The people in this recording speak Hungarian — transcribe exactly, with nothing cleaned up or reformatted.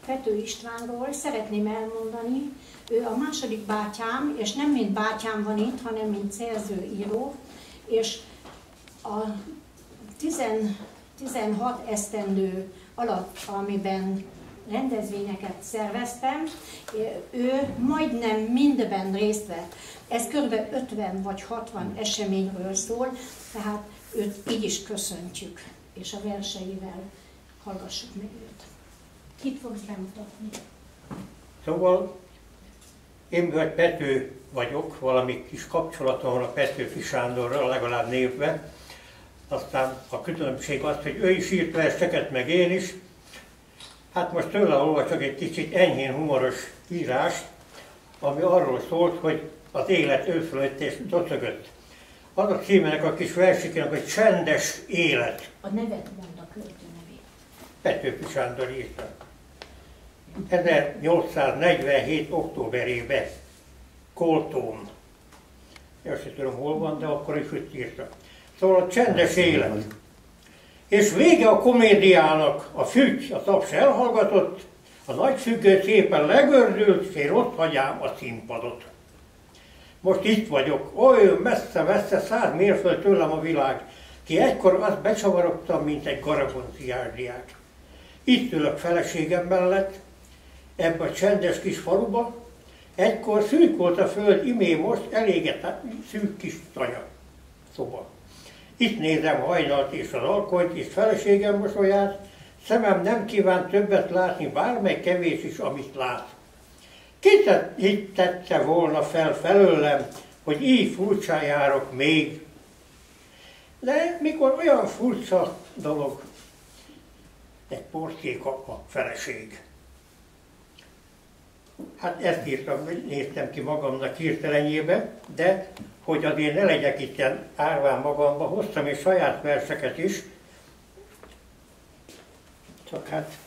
Pető Istvánról szeretném elmondani, ő a második bátyám, és nem mint bátyám van itt, hanem mint szerző-író, és a tizenhat esztendő alatt, amiben rendezvényeket szerveztem, ő majdnem mindben részt vett. Ez kb. ötven vagy hatvan eseményről szól, tehát őt így is köszöntjük, és a verseivel hallgassuk meg őt. Kit fogsz bemutatni? Szóval én vagy Pető vagyok, valami kis kapcsolatom van a Petőfi Sándorral, legalább névben. Aztán a különbség az, hogy ő is írt verseket, meg én is. Hát most tőle olvasok egy kicsit enyhén humoros írást, ami arról szólt, hogy az élet ő fölött és döcögött. Az a címének a kis versikének, hogy Csendes élet. A nevet mond, a költő nevét. Petőfi Sándor írta. ezernyolcszáznegyvenhét októberében, Koltón. Én sem tudom hol van, de akkor is úgy írta. Szóval a csendes élet. És vége a komédiának, a fügy, a taps elhallgatott, a nagy függő szépen legördült, és én ott hagyám a színpadot. Most itt vagyok, olyan messze-messze, száz mérföld tőlem a világ, ki egykor azt becsavarodtam, mint egy garagonciás diák. Itt ülök feleségem mellett, ebbe a csendes kis faluba, egykor szűk volt a föld, imé most elégetett szűk kis tanya szoba. Itt nézem hajnalt és az alkonyt és feleségem mosolyát, szemem nem kíván többet látni, bármely kevés is, amit lát. Ki hittette volna fel felőlem, hogy így furcsán járok még? De mikor olyan furcsa dolog, egy portjé kap a feleség. Hát ezt írtam, néztem ki magamnak hirtelenjébe, de hogy azért ne legyek itt ilyen árván magamba, hoztam és saját verseket is, csak hát